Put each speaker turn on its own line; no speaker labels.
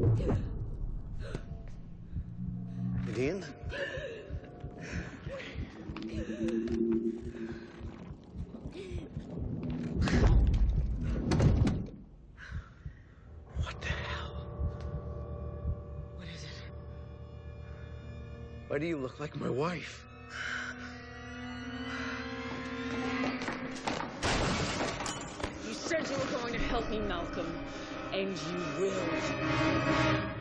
Gideon? What the hell?
What is it?
Why do you look like my wife?
You said you were going to help me, Malcolm, and you will.